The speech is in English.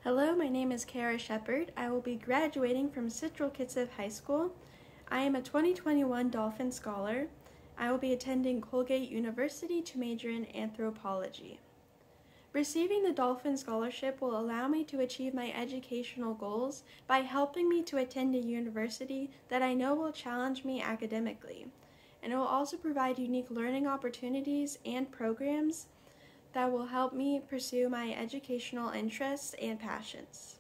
Hello, my name is Shepard. I will be graduating from Central Kitsap High School. I am a 2021 Dolphin Scholar. I will be attending Colgate University to major in anthropology. Receiving the Dolphin Scholarship will allow me to achieve my educational goals by helping me to attend a university that I know will challenge me academically. And it will also provide unique learning opportunities and programs that will help me pursue my educational interests and passions.